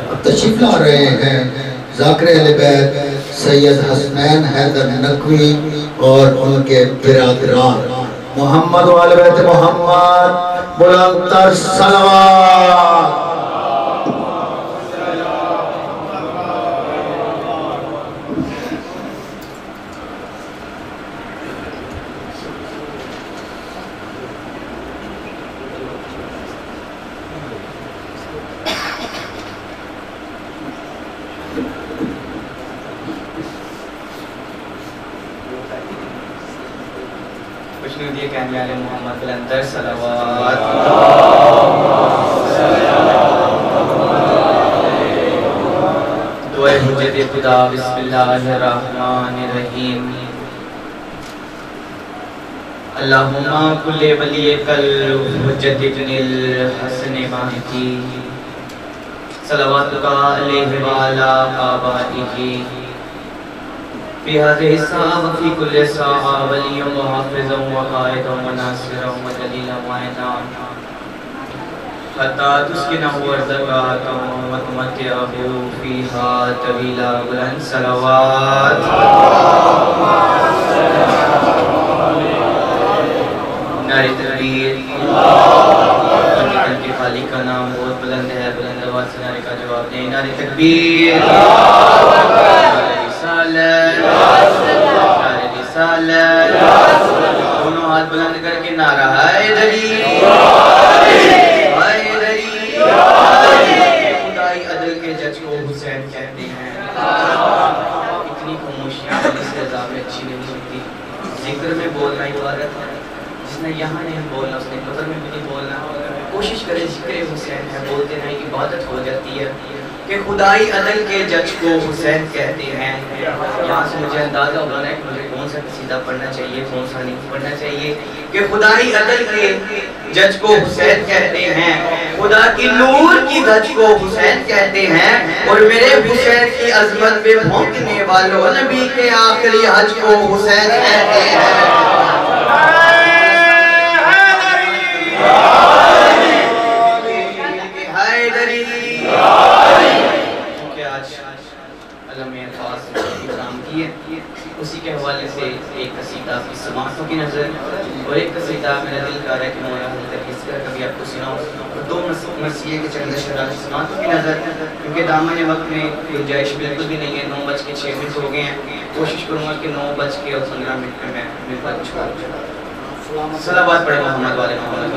अब तशरीफ ला रहे हैं ज़ाकिर अहले बैत सैयद हसनैन हैदर नकवी और उनके बिरादरान मोहम्मद वाले बैत मोहम्मद बुलंदतर सलवात। कहने वाले मोहम्मद बुलंदतर सलवात। दुआ हुज्जत खुदा बिस्मिल्लाहिर्रहमानिर्रहीम। अल्लाहुम्मा कुल्ले वलियकल हुज्जत इब्निल हसन माहिकी सलवातुका अलैहि व अला आबाइही फी हाज़िहि साअ व फी कुल्लि साअ वलिय्युन व हाफ़िज़ुन व क़ाइदुन व नासिरुन व दलीलन व इनाम हत्ता तुस्किनहु अर्ज़क़ाका व तुमत्तिअहु फ़ीहा तवीला। बुलंद सलवात। नारे तकबीर। के खालिक का नाम बहुत बुलंद है, बुलंद आवाज़ से नारे का जवाब दें। नारे तकबीर। दोनों हाथ बुलंद करके नारा हैदरी हैदरी। खुदाई अदल के जज को हुसैन कहते हैं। इतनी खामोशियाँ इससे ज़्यादा अच्छी नहीं होती। जिक्र में बोलना इबादत है, जिसने यहाँ नहीं बोलना उसने कब्र में भी नहीं बोलना। कोशिश करें जिक्र हुसैन है बोलते हैं, इबादत हो जाती है कि खुदाई अदल के जज को हुसैन कहते हैं। यहाँ से मुझे अंदाज़ा होगा ना कि मुझे कौन सा कसीदा पढ़ना चाहिए कौन सा नहीं पढ़ना चाहिए। कि खुदाई अदल के जज को हुसैन कहते हैं, खुदा की नूर की धज को हुसैन कहते हैं, और मेरे हुसैन की अजमत पे भौंकने वालों नबी के आखिरी हज को हुसैन कहते हैं। उसी के हवाले से एक कसीदा आपकी समातों की नज़र और एक कसीदा मेरा दिल कर रहा है कि मौला हज़रत किसका कभी आपको सुनाऊं। तो दो मसीहे के चंद शराब समातों की नज़र, क्योंकि दामन वक्त में गुंजाइश बिल्कुल भी नहीं है। 9:06 हो गए हैं। कोशिश करूँगा कि 9:15 में मैं मेरे पास छोड़ सलावत पढ़े मोहम्मद वाले मोहम्मद।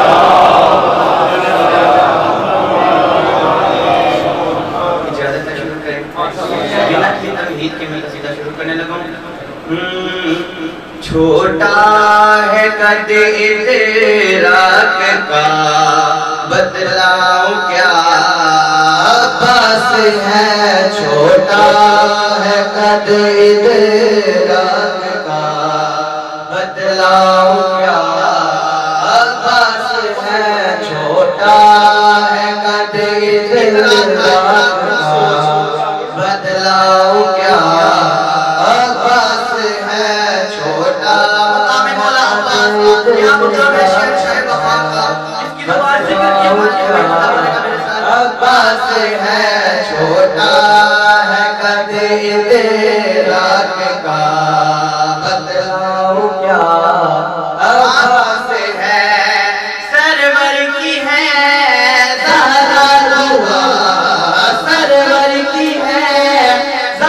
इजाज़त है शुरू करें बिना किसी तमहीद के मैं कसीदा शुरू करने लगा। छोटा है कद इदराक का बदलाऊं क्या बस है। छोटा है कद इदराक का बदलाऊं क्या बस है। छोटा है कद इदराक का बदलाऊं क्या बस है। छोटा बस है। छोटा है कद इदराक का बदलाऊं क्या बस है। सरवर की है ज़हरा दुआ, सरवर की है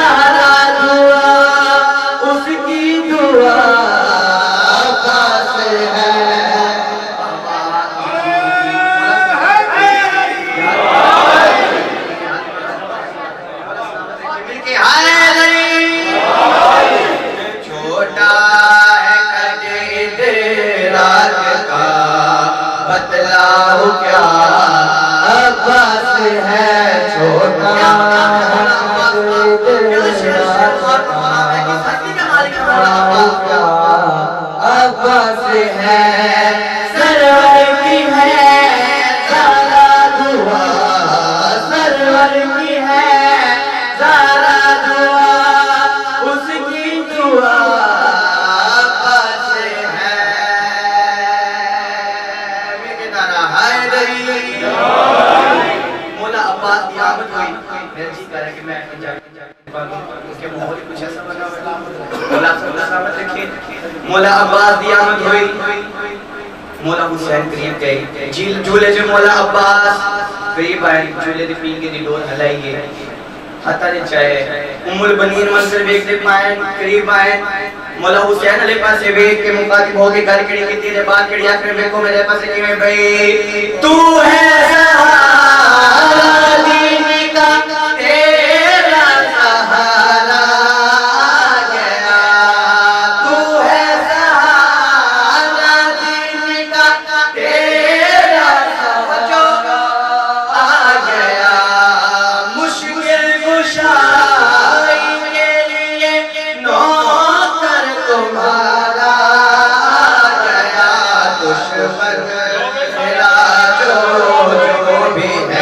आमद हुई मेरा जी कर कि मैं उसके माहौल कुछ ऐसा बना हुआ मौला सलामत रखिए। मौला अब्बास दी आमद हुई मौला हुसैन करीब गए झूले जो मौला अब्बास करीब आए झूले दी पीन के दी डोर हलाइए हता ने चाहे उम्मुल बनीन मंजर देखते पाए करीब आए मौला हुसैन अली पासे वेख के मुखातिब हो के घर कड़ी की तेरे बात कड़ी आखिर देखो मेरे पासे कि मैं भाई तू है सहारा दीन का तेरा सहारा गया तू है सहारा दीन का तेरा सहारा आ गया मुश्किल कुशाई के लिए नौकर तुम्हारा गया दुश्मन मेरा जो भी है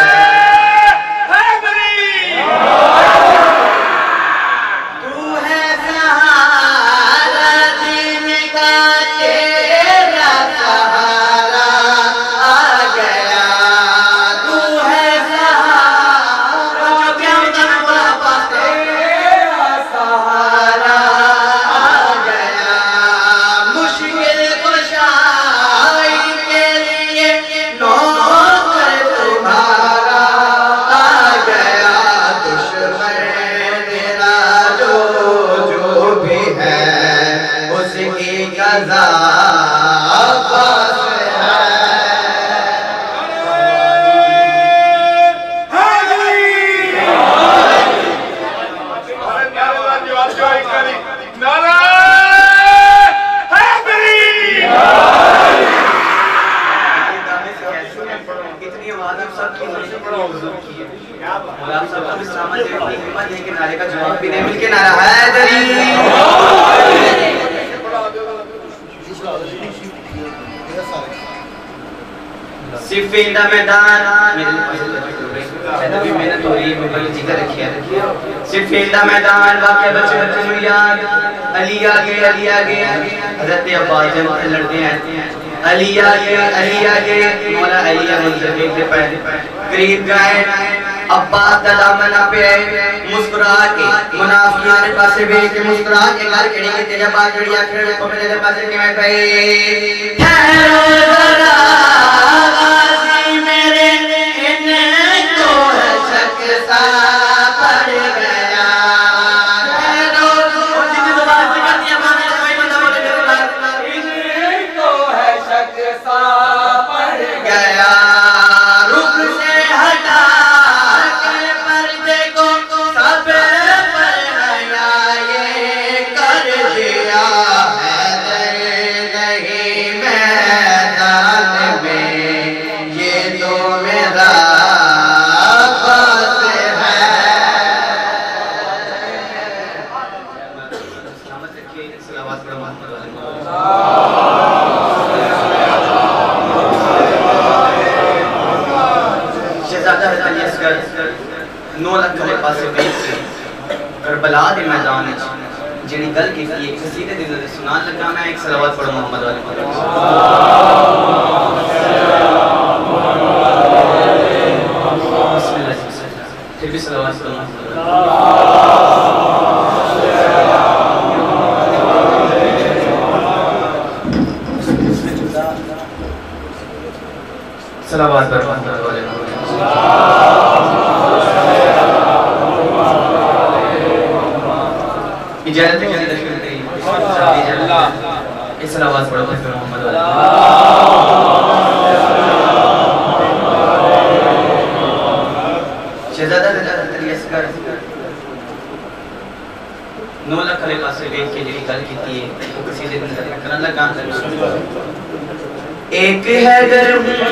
तू है सहारा दीन का तेरा सहारा आ गया तू है सहारा तेरा सहारा आ गया मुश्किल कुशाई के लिए नौकर तुम्हारा आ गया दुश्मन तेरा जो भी है उसकी कज़ा पास इतनी आवाज आप सबकी और आप सबको भी समझ हिम्मत है कि नारे का जवाब भी नहीं मिल के नारा हैदरी सिफिन दा मैदान मेरी मेहनत हो रही है मैं बड़ी जिक्र रखिया सिफिन दा मैदान वाकया बच्चे बच्चे में याद अली आगे हजरत अब्बास जब लड़ते हैं अली आगे मौला अली मंजर देखते पे करीब गए अब्बास दा दामन पे मुस्कुरा के मुनाफिकां ने पासे भेज के मुस्कुरा के घर केड़ी के तेरे बात जड़ी आखिर को मेरे पासे के मैं पे ठहरो जरा गाजी मेरे इनको है शक सा पड़ गया ठहरो जितनी जुबान से कहती है माने कोई बंदा बोले मेरे बात इनको है शक सा पड़ गया रुख से हटा के पर्दे को सब पर हया ये कर दिया है नहीं मैदान में ये तो मेरा पास है सलामत रखिए सलावत पढ़ो मोहम्मद वाले शहजादा अली असगर 9 लाख के पासे बैठ के करबला दे मैदान में जिहड़ी गल की एक कसीदे दे अंदर सुनान लगा मैं एक सलावत पढ़ो मोहम्मद वाले बिस्मिल्लाह फिर भी सलावत पढ़ो सलावत पढ़ो मोहम्मद वाले इजाजत के अंदर करते हैं इस आवाज पढ़ो फिर मोहम्मद वाले शहजादा अली असगर 9 लाख के पासे देख के जेडी गल कीती है वो किसी दे अंदर करन लगा एक हैदर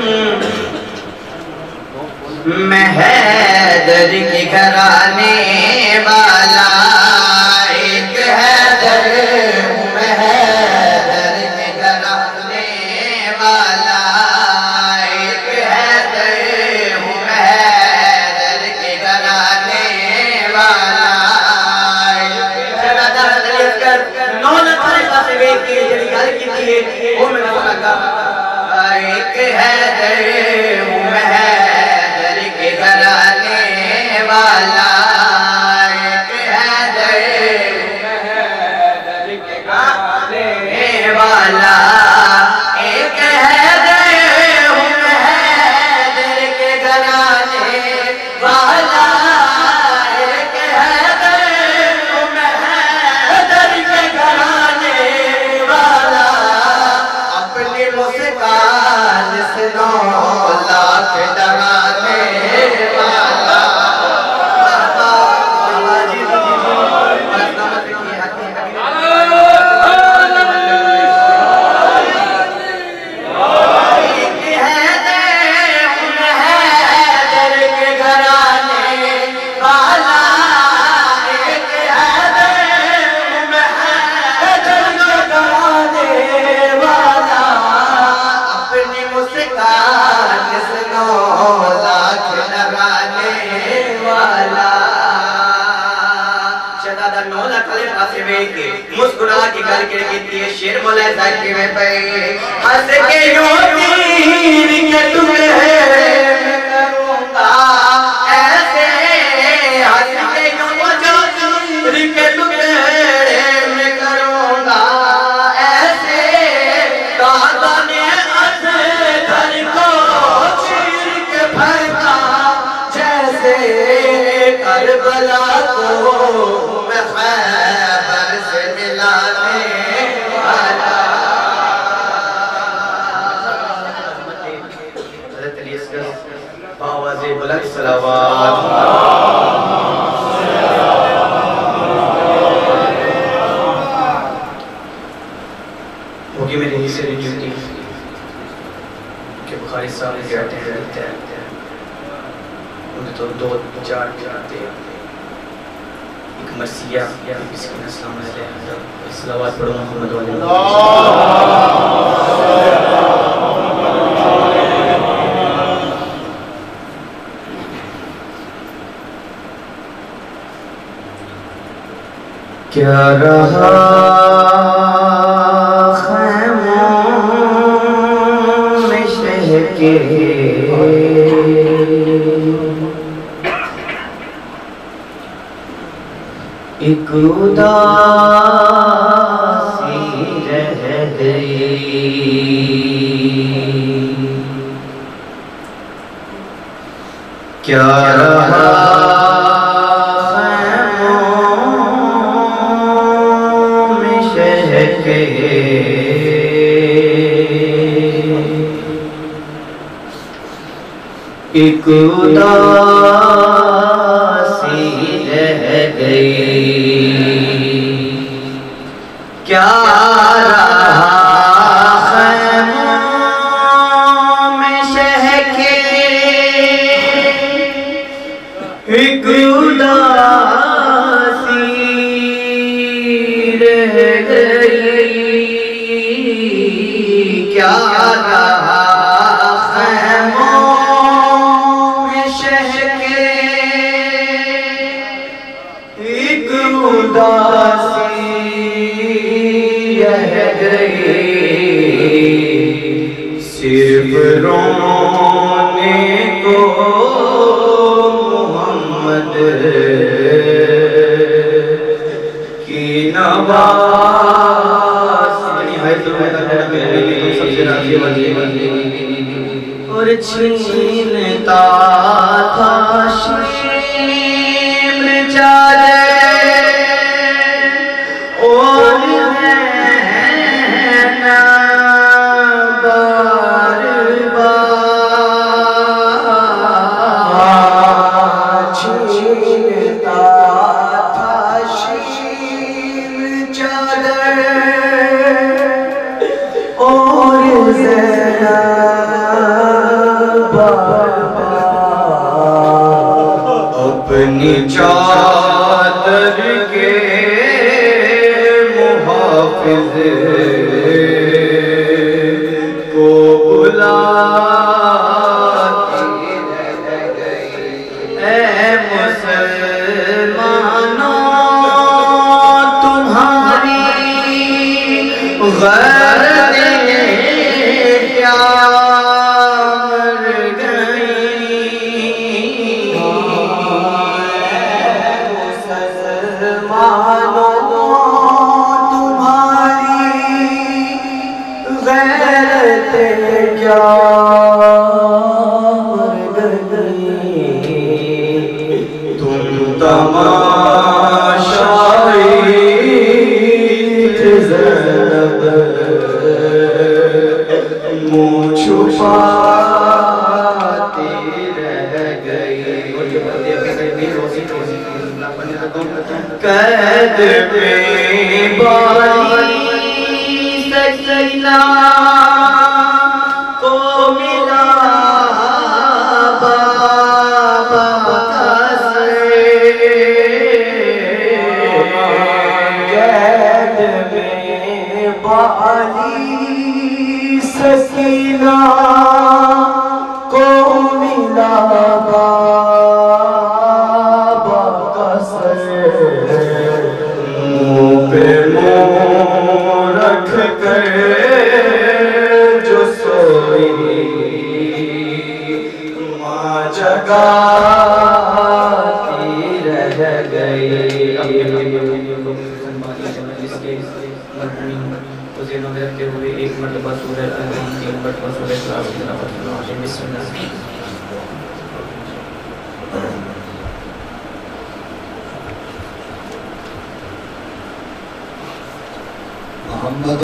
मैं हैदर के घराने वाला एक हैदर मैं हैदर के घराने वाला एक हैदर मैं हैदर के घराने वाला शहजादा अली असगर 9 लाख के पासे देख के जेडी गल कीती है वो मेरे को लगा एक हैदर मैं हैदर के घराने वाला एक हैदर के घराने वाला एक हैदर के घराने वाला एक हैदर के घराने वाला अपनी मुस्कान से 9 लाख डराने वाला। मुस्कुरा के घर के कहती है शेर बोला जाके मैं पे हंस के यूं तीर के टुकड़े मैं करूंगा ऐसे हंस के यूं तीर के टुकड़े मैं करूंगा ऐसे दादा ने असगर को चीर के फेंका जैसे करबला को मैं खैबर से मिलाने वाला। हज़रत अली असगर बावाज़े बुलंद सलावत होगी मेरी हिस्से ड्यूटी के बुखारी साहब ने कहते हैं उन्हें तो 2-4 जाते हैं एक मरसिया इसकी नस्ल में सलावत पढ़ो मोहम्मद वाले क्या रहा खैमों में शह के एक उदासी रह गई क्या रहा खैमों में शह के एक उदासी रह गई क्या रहा खैमों में शह के एक उदासी रह गई क्या रहा खैमों में शह के एक उदासी रह गई सिर्फ रोने को मोहम्मद की नवाज़ी है सबसे राज़ी और छीनता था शीम चादर और रहना बार बार छीनता था शीम चादर और रहना अपनी चादर के मुहाफिज को बुलाती ऐ मुसलमानों तुम्हारी गैरत क्या मर गई मानो तुम्हारी गैरत क्या मर गई, तुम तमाशाई थे ज़ैनब, मुँह छुपाती रह गई। कैद में बारी सकीना को मिला बाबा कैद में बारी सकीना को मिला बाबा का सर, मुँह पे मुँह रख कर जो सोई माँ जगाती रह गई। रखते हुए एक मरतबा सूरज तीन मरतबा सूरज मोहम्मद